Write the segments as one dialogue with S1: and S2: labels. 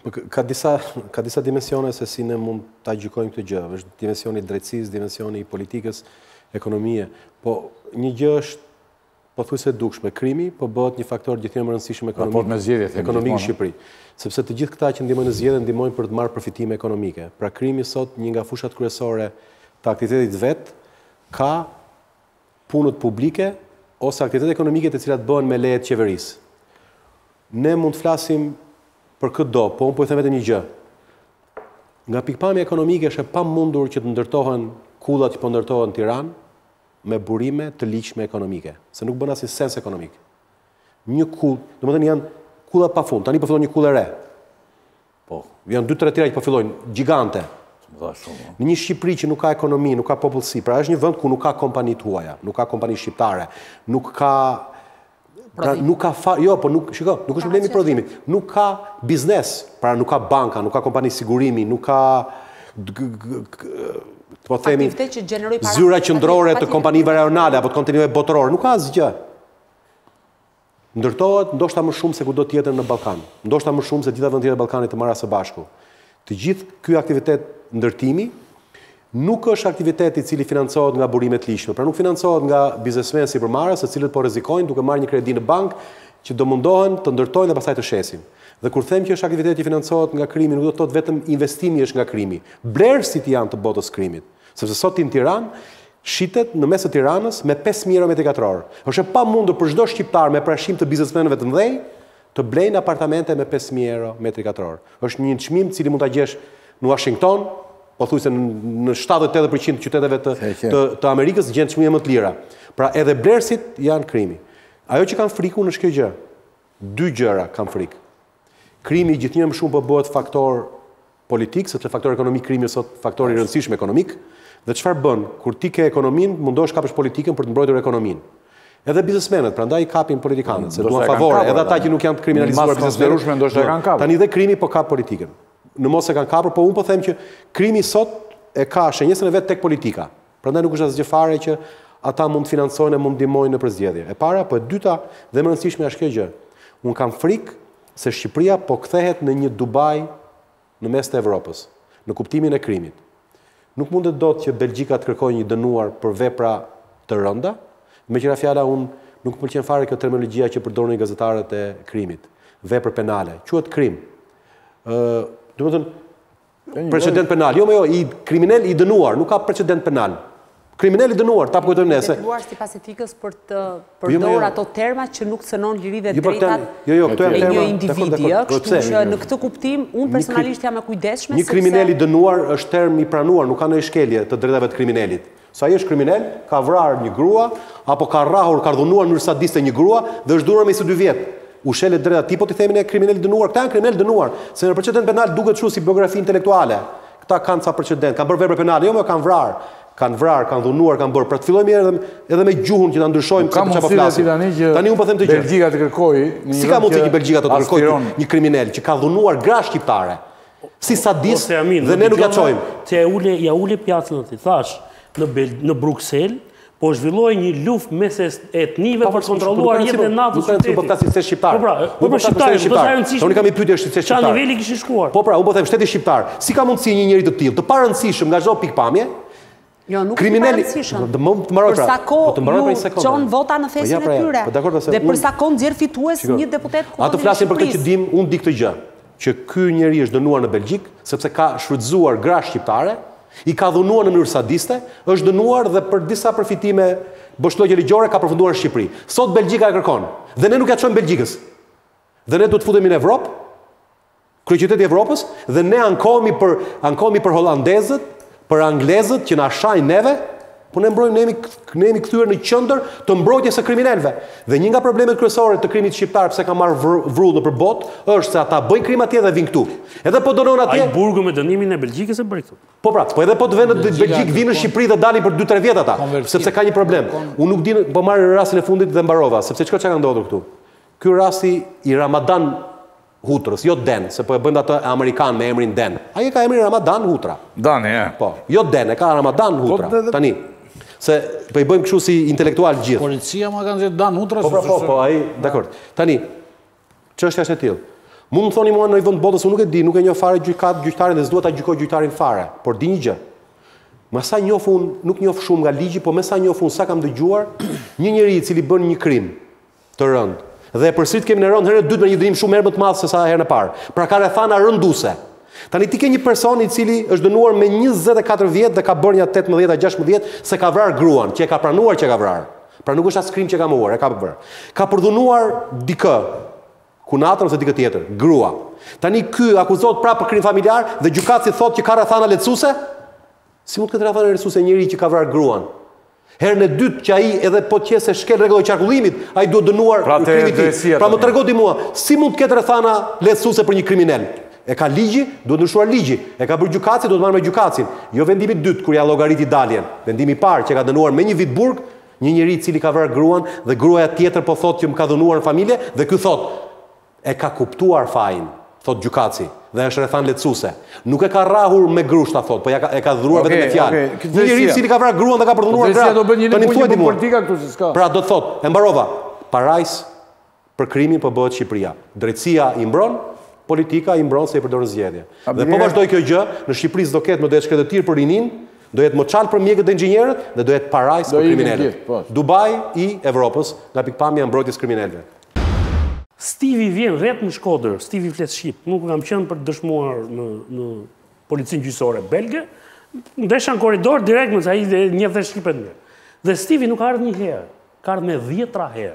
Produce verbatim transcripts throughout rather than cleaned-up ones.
S1: Ka disa, ka disa dimensione se si ne mund ta gjykojmë këtë gjë. Është dimensioni i drejtësisë, dimensioni i politikës, ekonomie. Po një gjë është pothuajse e dukshme. Krimi po bëhet një faktor gjithnjë më rëndësishëm ekonomik, ekonomik në Shqipëri. Sepse të gjithë këta që ndihmojnë në zgjedhje ndihmojnë për të marrë përfitime ekonomike. Pra krimi sot një nga fushat kryesore të aktivitetit vet ka punët publike ose aktivitetet ekonomike të cilat bëhen me leje të qeverisë. Ne mund të flasim për këtë do, po unë po i them vetëm një gjë. Nga pikpamja ekonomike është e pamundur që të ndërtohen kullat që po ndërtohen në Tiranë me burime të ligjshme ekonomike, se nuk bën asnjë sens ekonomik. Një kull, domethënë janë kulla pafund, tani po fillon një kullë e re. Po, janë dy tre tira që po fillojnë gjigante. Në një Shqipëri që nuk ka ekonomi, nuk ka popullsi, pra është një vend ku nuk ka kompani të huaja, nuk ka kompani shqiptare, nuk ka Pra nuk ka fa, jo, po nuk, shiko, nuk është problemi i prodhimit. Nuk ka biznes, pra nuk ka banka, nuk ka kompani sigurimi, nuk ka po themi zyra qendrore të kompanive rajonale apo të kompanive botërore, nuk ka asgjë. Ndërtohet ndoshta më shumë se kudo tjetër në Ballkan. Ndoshta më shumë se gjitha vendet e Ballkanit të marra së bashku. Të gjithë ky aktivitet ndërtimi nuk është aktivitet i cili financohet nga burimet ligjshme, pra nuk financohet nga biznesmenë sipërmarrës, se cilët po rrezikojnë duke marrë një kredi në bankë që do mundohen të ndërtojnë dhe pastaj të shesin. Dhe kur them që është aktivitet që financohet nga krimi, nuk do të thotë vetëm investimi është nga krimi. Blerësit janë të botës krimit, sepse sot në Tiranë shitet në mes të Tiranës me pesë mijë euro metri katror. Është e pamundur për çdo shqiptar me prashim të biznesmenëve të mëdhenj të blejnë apartamente me pesë mijë euro metri katror. Është një çmim i cili mund ta gjesh në Washington, pothuajse në shtatëdhjetë deri në njëntëdhjetë të qyteteve të, të, të Amerikës gjen çmime më të lira. Pra edhe blerësit janë krimi. Ajo që kanë frikun është kjo gjë. Dy gjëra kanë frikë. Krimi gjithnjë më shumë po bëhet faktor politik, sepse faktori ekonomik krimi është sot faktor i rëndësishëm ekonomik. Dhe çfarë bën? Kur ti ke ekonominë, mundosh kapësh politikën për të mbrojtur ekonominë. Edhe biznesmenët, prandaj kapin politikanët, se duan favore, edhe ata që nuk janë të kriminalizuar biznesmenët. Tani dhe krimi po kap politikën. Në mos e kanë kapur, po unë po them që krimi sot e ka shenjësën e vet tek politika. Prandaj nuk është asgjë fare që ata mund të financojnë e mund ndihmojnë në përzgjedhje. E para, po e dyta dhe më rëndësishme është kjo gjë. Unë kam frikë se Shqipëria po kthehet në një Dubai në mes të Evropës, në kuptimin e krimit. Nuk mundet dot që Belgjika të kërkojë një dënuar për vepra të rënda, meqenëse fjala unë nuk më pëlqen fare kjo terminologjia që përdorin gazetarët e krimit. Vepër penale, quhet krim. Ë, do të thonë precedent penal. Jo, më jo, i kriminal i dënuar, nuk ka precedent penal. Kriminal i dënuar, ta kujtojmë nëse.
S2: Dënuar sipas etikës për të përdorur ato terma që nuk cënon liri dhe drejtat
S1: jo, jo, këto janë
S2: e një individi, kështu që në këtë kuptim unë personalisht jam e kujdesshme.
S1: Një kriminal i dënuar është term i pranuar, nuk ka ndonjë shkelje të drejtave të kriminalit. Sa ai është kriminal, ka vrarë një grua apo ka rrahur, ka dhunuar në mënyrë sadiste një grua dhe është duruar me njëzet e dy vjet. Ushelet drejta ti po ti themin e kriminal dënuar, këta janë kriminal dënuar, se në precedent penal duket kështu si biografi intelektuale. Këta kanë ca precedent, kanë bërë vepra penale, jo më kanë vrarë, kanë vrarë, kanë dhunuar, kanë bërë. Pra të fillojmë edhe edhe me gjuhën që ta ndryshojmë se çfarë po flasim. Tani un po them të gjë.
S3: Belgjika të kërkojë,
S1: si ka mundësi që Belgjika të kërkojë një kriminal që ka dhunuar gra shqiptare. Si sadist dhe ne nuk ja çojmë.
S4: Ti ja ule, ja ule pjatën aty. Thash, në në Bruksel po zhvilloi një luftë mes etnive për të kontrolluar jetën e natës së
S1: shtetit. Po pra, si shqiptar.
S4: Po pra, po pra shqiptar, do të rëndësishëm.
S1: Unë kam i pyetje është se shqiptar.
S4: Çfarë niveli kishin shkuar?
S1: Po pra, unë po them shteti shqiptar. Si ka mundësi një njerëz të tillë, të parëndësishëm nga çdo pikpamje?
S2: Jo, nuk është parëndësishëm.
S1: Do të mbaroj pra.
S2: Po të mbaroj për një sekondë. Çon vota në fesën e tyre. Dhe për sa kohë nxjerr fitues një deputet komunal.
S1: Ato flasin për këtë që dim, unë di këtë gjë, që ky njeri është dënuar në Belgjik sepse ka shfrytzuar gra shqiptare, i ka dhunuar në mënyrë sadiste, është dënuar dhe për disa përfitime boshllogje ligjore ka përfunduar në Shqipëri. Sot Belgjika e kërkon. Dhe ne nuk ja çojmë Belgjikës. Dhe ne duhet të futemi në Evropë, kryeqyteti i Evropës, dhe ne ankohemi për ankohemi për holandezët, për anglezët që na shajnë neve, po ne mbrojmë ne jemi ne jemi kthyer në qendër të mbrojtjes së kriminalëve. Dhe një nga problemet kryesore të krimit shqiptar pse ka marrë vrull nëpër botë është se ata bëjnë krim atje dhe vinë këtu. Edhe po dënon atje.
S4: Ai burgu me dënimin e Belgjikës e bëri këtu.
S1: Po pra, po edhe po të vënë në Belgjik vinë në Shqipëri dhe dalin për dy tre vjet ata, sepse ka një problem. Unë nuk di, po marr rastin e fundit dhe mbarova, sepse çka ka ndodhur këtu. Ky rasti i Ramadan Hutrës, jo Den, se po e bëjnë atë amerikan me emrin Den. Ai ka emrin Ramadan Hutra.
S3: Dani, e.
S1: Po, jo Den, e ka Ramadan Hutra. Tani se po i bëjmë kështu si intelektual gjithë.
S3: Policia ma kanë thënë Dan Hutra.
S1: Po, po, po, ai, dakor. Tani, çështja është e tillë. Mund të thoni mua në një vend botës, unë nuk e di, nuk e njoh fare gjykat, gjyqtarin dhe s'dua ta gjykoj gjyqtarin fare, por di një gjë. Me sa njoh unë, nuk njoh shumë nga ligji, por me sa njoh unë sa kam dëgjuar, një njeri i cili bën një krim të rënd dhe e përsërit kemi në rënd herën e dytë me një dënim shumë herë më të madh se sa herën e parë. Pra ka rrethana rënduese. Tani ti ke një person i cili është dënuar me njëzet e katër vjet dhe ka bërë një tetëmbëdhjetë a gjashtëmbëdhjetë se ka vrarë gruan, që e ka pranuar që ka vrarë. Pra nuk është as krim që ka mëuar, e ka bërë. Ka përdhunuar dikë, kunatër ose dikë tjetër, grua. Tani ky akuzohet prapë për krim familjar dhe gjykatësi thotë që ka rrethana lehtësuese? Si mund të ketë rrethana lehtësuese njëri që ka vrarë gruan? Herën e dytë që ai edhe po të qesë shkel rregull e qarkullimit, ai duhet dënuar
S3: pra
S1: krimi i tij. Pra më trego ti mua, si mund të ketë rrethana lehtësuese për një kriminal? E ka ligji, duhet ndryshuar ligji. E ka bërë gjykatësi, duhet marrë me gjykatësin. Jo vendimi i dytë kur ja llogariti daljen. Vendimi i parë që ka dënuar me një vit burg një njeri i cili ka vrarë gruan dhe gruaja tjetër po thotë që më ka dënuar në familje dhe ky thotë e ka kuptuar fajin, thotë gjykatësi, dhe është rrethan lehtësuese. Nuk e ka rrahur me grushta thotë, po ja ka, e ka dhuruar vetëm me fjalë. Një njeri i cili ka vrarë gruan dhe ka përdhunuar gratë. Tani thuaj ti politika këtu se s'ka. Pra do të thotë, e mbarova, parajs për krimin po bëhet Shqipëria. Drejtësia i mbron, politika i mbron se i përdorën zgjedhje. Dhe po vazhdoi kjo gjë, në Shqipëri s'do ketë më do të shkretëtir për rinin, do jetë më qalë për mjekët dhe inxhinierët dhe do jetë parajs për kriminalët. Dubai i Evropës nga pikpamja mbrojtjes kriminalëve.
S4: Stivi vjen rreth në Shkodër, Stivi flet shqip. Nuk kam qenë për të dëshmuar në në policinë gjyqësore belge. Ndesha në korridor direkt me sa ai njeh dhe shqipen mirë. Dhe Stivi nuk ardhi një herë, ka ardhur me dhjetra herë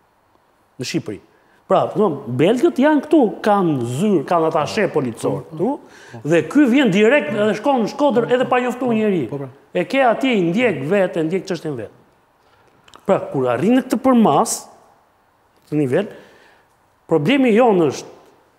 S4: në Shqipëri. Pra, belgët janë këtu, kanë zyrë, kanë atashe policor këtu, dhe ky vjen direkt edhe shkon në Shkodër edhe pa njoftuar njëri. E ke atje i ndjek vetë, e ndjek çështën vetë. Pra, kur arrin në këtë përmas, këtë nivel, problemi jonë është,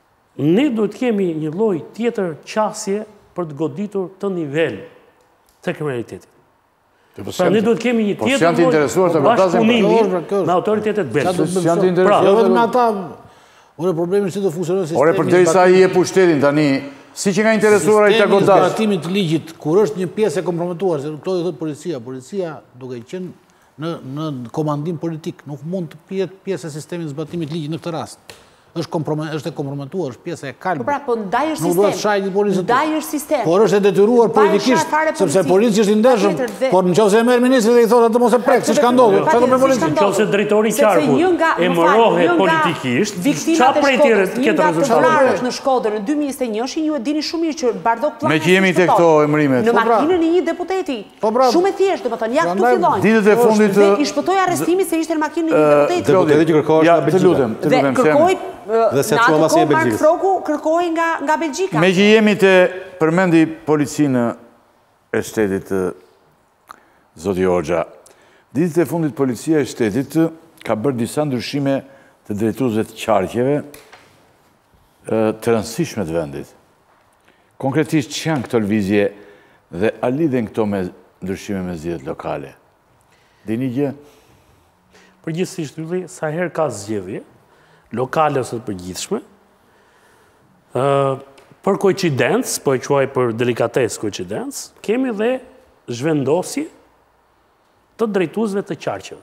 S4: ne duhet kemi një lloj tjetër qasje për të goditur të nivel të kriminalitetit. Pra ne duhet kemi një tjetër bashkëpunimi me autoritetet belge.
S3: Janë të interesuar.
S5: Jo vetëm ata, ore problemi si do funksionon sistemi.
S3: Ore përderisa ai e pushtetin tani, si që nga interesuar ai ta godash.
S5: Sistemi i zbatimit të ligjit, kur është një pjesë e kompromituar, se këto do thotë policia, policia duke qenë në në komandim politik, nuk mund të jetë pjesë e sistemit të zbatimit të ligjit në këtë rast. Është është e komprometuar, është pjesë e kalme.
S2: Po pra, po ndaj është sistem.
S5: Nuk duhet shajt një policë.
S2: Ndaj është sistem.
S5: Por është e detyruar politikisht, sepse policia është i ndershëm, por nëse e merr ministri dhe i thotë atë mos e prek, siç ka ndodhur. Çfarë do me policin?
S4: Nëse drejtori i qarkut e mërohet politikisht, çfarë prej tjerë këtë rezultat?
S2: Në Shkodër në dy mijë e njëzet e një ju e dini shumë mirë që Bardok Pllaka.
S3: Me që jemi tek këto emrimet.
S2: Në makinën e një deputeti. Shumë e thjeshtë, domethënë, ja këtu fillojnë.
S3: Ditët e fundit
S2: i shpëtoi arrestimi se ishte në makinën e një deputeti.
S1: Deputeti që kërkohej nga Belgjika.
S3: Të lutem, të lutem.
S2: Kërkoi
S1: dhe se çuam as e Belgjikës.
S2: Froku kërkoi nga nga Belgjika.
S3: Me që jemi te përmendi policinë e shtetit zoti Hoxha. Ditët e fundit policia e shtetit ka bërë disa ndryshime të drejtuesve të qarqeve të rëndësishme të vendit. Konkretisht që janë këto lëvizje dhe a lidhen këto me ndryshime me zgjedhjet lokale? Dini gjë?
S4: Përgjithsisht ylli, sa herë ka zgjedhje lokale ose të përgjithshme, për koincidencë, po e quaj për delikatesë koincidencë, kemi dhe zhvendosje të drejtuesve të qarqeve.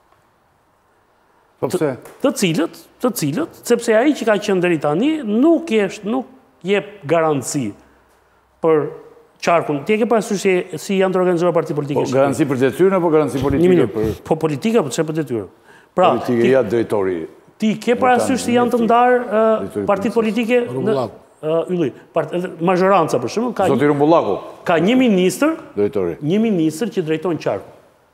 S3: Po pse?
S4: Të cilët, të cilët, sepse ai që ka qenë deri tani nuk jeshtë, nuk jep garanci për qarkun. Ti e ke parasysh si, si janë të organizuar parti politike?
S3: Po garanci për detyrën apo garanci politike? Për...
S4: Po politika, po çfarë për detyrën? Pra,
S3: politike ja drejtori.
S4: Ti ke parasysh si janë të ndarë uh, partit politike në uh, ylli, part, mazhoranca për shembull ka
S3: Zoti Rumbullaku.
S4: Ka një ministër,
S3: drejtori.
S4: Një ministër që drejton qarkun.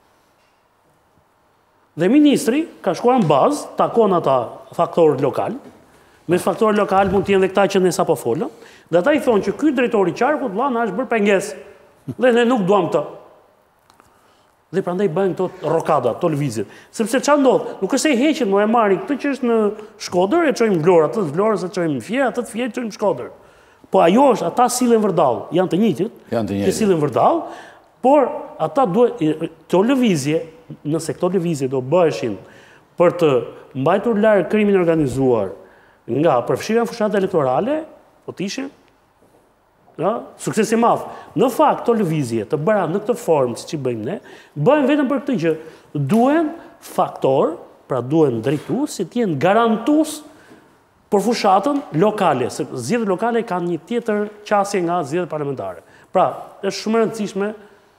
S4: Dhe ministri ka shkuar në bazë, takon ata faktorët lokal. Me faktorët lokal mund të jenë dhe këta që ne sapo folëm, dhe ata i thonë që ky drejtori i qarkut vlla na është bërë pengesë. Dhe ne nuk duam të. Dhe prandaj bëjnë këto rokada, këto lëvizje. Sepse çfarë ndodh? Nuk është se i heqin, më e marrin këtë që është në Shkodër, e çojmë në Vlorë, atë në Vlorë, e çojmë në Fier, atë në Fier, çojmë në Shkodër. Po ajo është, ata sillen vërdall, janë të njëjtit,
S3: janë të njëjtit.
S4: Që sillen vërdall, por ata duhet këto lëvizje, nëse këto lëvizje do bëheshin për të mbajtur larg krimin organizuar nga përfshirja në fushat elektorale, po të ishin ja, sukses i madh. Në fakt, këto lëvizje të bëra në këtë formë, siç i bëjmë ne, bëhen vetëm për këtë që duhen faktor, pra duhen drejtues që të jenë garantues Por fushatën lokale, se zgjedhjet lokale kanë një tjetër qasje nga zgjedhjet parlamentare. Pra, është shumë e rëndësishme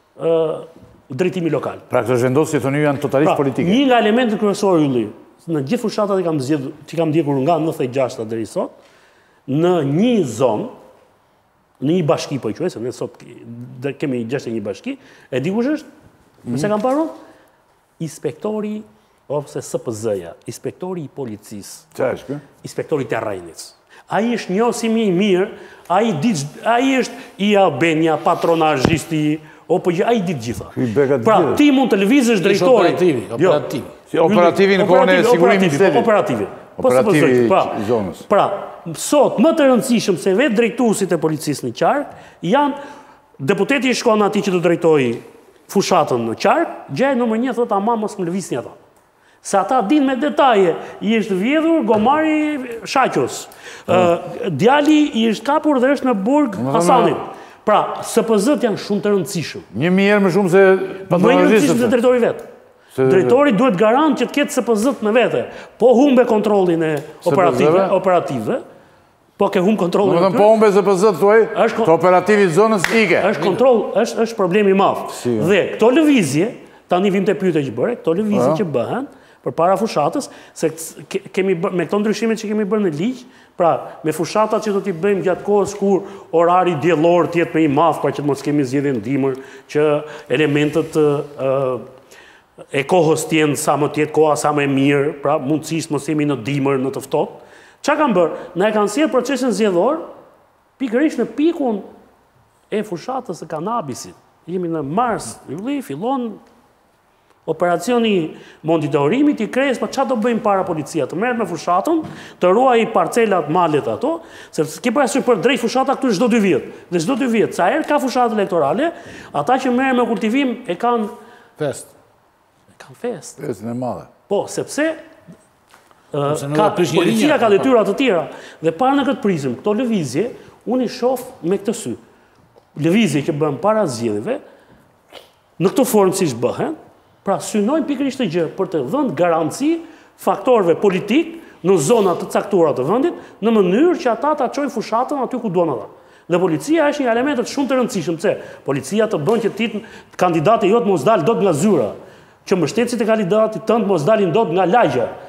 S4: drejtimi lokal.
S3: Pra, këtë zhvendosje të një janë totalisht politike.
S4: Një nga elementet kryesorë ylli, në gjithë fushatat që kam ndjekur nga nëntëdhjetë e gjashta deri sot, në një zonë, në një bashki, po i quaj, se ne sot kemi gjashtë një bashki, e di kush është? Nëse kam parë? Inspektori ose S P Z-ja, inspektori i policisë.
S3: Qa është kë?
S4: Inspektori i terrenit. Ai është njohësimi i mirë, ai është i Albania, patronazhisti, apo ai di gjitha. Pra, ti mund të lëvizësh drejtori.
S5: Operativi,
S3: operativi në kohën e sigurimit shtetit.
S4: Operativi.
S3: Operativi i zonës.
S4: Pra, sot më të rëndësishëm se vetë drejtuesit e policisë në qark janë deputeti i shkon atij që do drejtojë fushatën në qark, gjë numër një thotë ama mos më lëvizni ata. Se ata din me detaje, i është vjedhur gomari Shaqos. Djali i është kapur dhe është në burg Hasanit. Pra, S P Z-t janë shumë të rëndësishëm.
S3: Një mirë më shumë se patronazhistët.
S4: Më rëndësishëm se drejtori vetë. Drejtori duhet garant që të ketë S P Z-t në vete. Po humbe kontrollin e operative, po ke humbe kontrollin e
S3: tyre. Po humbe S P Z-t tuaj, të operativit zonës ike.
S4: është kontroll, është problemi madh. Dhe këto lëvizje, tani vim të pyetje që bëre, këto lëvizje që bëhen për para fushatës, se kemi me këto ndryshimet që kemi bërë në ligj, pra me fushatat që do t'i bëjmë gjatë kohës kur orari diellor të jetë më i madh, pra që të mos kemi zgjedhje në dimër, që elementet e kohës të jenë sa më të jetë koha sa më e mirë, pra mundësisht mos jemi në dimër, në të ftohtë. Çfarë kanë bërë? Na e kanë sjellë procesin zgjedhor pikërisht në pikun e fushatës së kanabisit. Jemi në mars, ylli fillon operacioni monitorimit i kres, pa qa do bëjmë para policia, të merret me fushatën, të ruaj parcelat, malet ato, se ke parasysh për drejt fushata këtu çdo dy vjet. Dhe çdo dy vjet, sa herë ka fushatë elektorale, ata që merren me kultivim e kanë
S5: fest.
S4: E kanë fest.
S3: Festën e madhe.
S4: Po, sepse ka policia ka detyra të tjera. Dhe para në këtë prizëm, këto lëvizje, unë i shoh me këtë sy. Lëvizje që bën para zgjedhjeve, në këtë formë siç bëhen, pra synojnë pikërisht të gjë për të dhënë garanci faktorëve politik në zonat të caktuara të vendit, në mënyrë që ata ta çojnë fushatën aty ku duan ata. Dhe policia është një element shumë të rëndësishëm, pse policia të bën që ti kandidati jot mos dalë dot nga zyra, që mbështetësit e kandidatit tënd mos dalin dot nga lagja.